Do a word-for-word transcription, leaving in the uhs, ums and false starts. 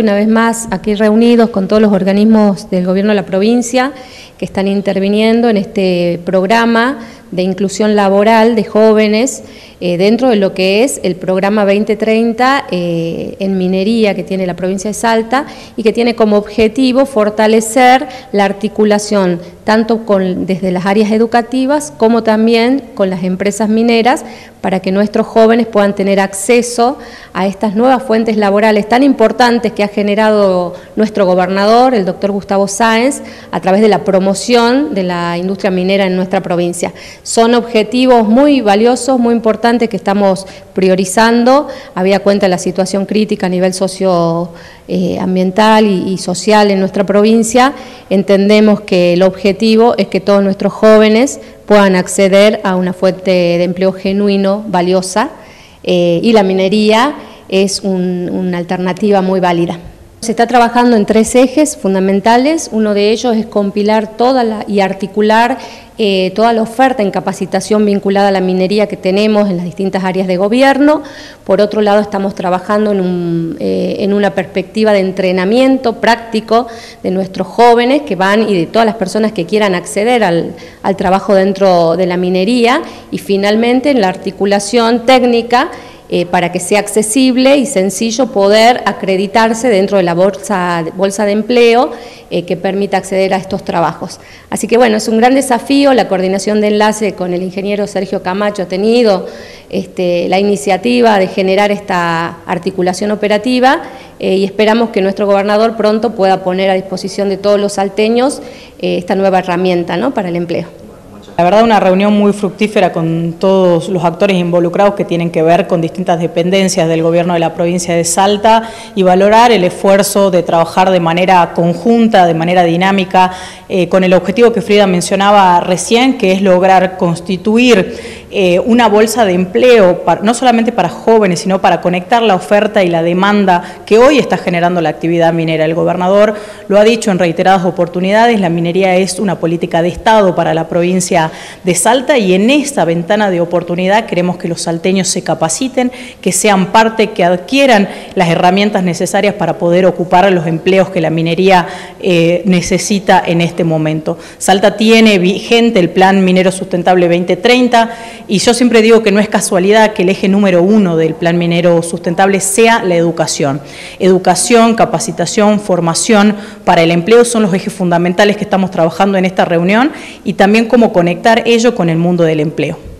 Una vez más, aquí reunidos con todos los organismos del gobierno de la provincia que están interviniendo en este programa de inclusión laboral de jóvenes eh, dentro de lo que es el programa veinte treinta eh, en minería que tiene la provincia de Salta y que tiene como objetivo fortalecer la articulación tanto con, desde las áreas educativas como también con las empresas mineras para que nuestros jóvenes puedan tener acceso a estas nuevas fuentes laborales tan importantes que ha generado nuestro gobernador, el doctor Gustavo Sáenz, a través de la promoción de la industria minera en nuestra provincia. Son objetivos muy valiosos, muy importantes que estamos priorizando, habida cuenta de la situación crítica a nivel socioambiental y, y social en nuestra provincia. Entendemos que el objetivo es que todos nuestros jóvenes puedan acceder a una fuente de empleo genuino, valiosa, eh, y la minería es un, una alternativa muy válida. Se está trabajando en tres ejes fundamentales. Uno de ellos es compilar toda la, y articular eh, toda la oferta en capacitación vinculada a la minería que tenemos en las distintas áreas de gobierno. Por otro lado, estamos trabajando en, un, eh, en una perspectiva de entrenamiento práctico de nuestros jóvenes que van y de todas las personas que quieran acceder al, al trabajo dentro de la minería. Y finalmente, en la articulación técnica, Eh, para que sea accesible y sencillo poder acreditarse dentro de la bolsa, bolsa de empleo eh, que permita acceder a estos trabajos. Así que bueno, es un gran desafío. La coordinación de enlace con el ingeniero Sergio Camacho ha tenido este, la iniciativa de generar esta articulación operativa eh, y esperamos que nuestro gobernador pronto pueda poner a disposición de todos los salteños eh, esta nueva herramienta, ¿no?, para el empleo. La verdad, una reunión muy fructífera con todos los actores involucrados que tienen que ver con distintas dependencias del gobierno de la provincia de Salta y valorar el esfuerzo de trabajar de manera conjunta, de manera dinámica, eh, con el objetivo que Frida mencionaba recién, que es lograr constituir eh, una bolsa de empleo, para, no solamente para jóvenes, sino para conectar la oferta y la demanda que hoy está generando la actividad minera. El gobernador lo ha dicho en reiteradas oportunidades, la minería es una política de Estado para la provincia de Salta y en esta ventana de oportunidad queremos que los salteños se capaciten, que sean parte, que adquieran las herramientas necesarias para poder ocupar los empleos que la minería eh, necesita en este momento. Salta tiene vigente el Plan Minero Sustentable veinte treinta y yo siempre digo que no es casualidad que el eje número uno del Plan Minero Sustentable sea la educación. Educación, capacitación, formación para el empleo son los ejes fundamentales que estamos trabajando en esta reunión y también cómo conectar ello con el mundo del empleo.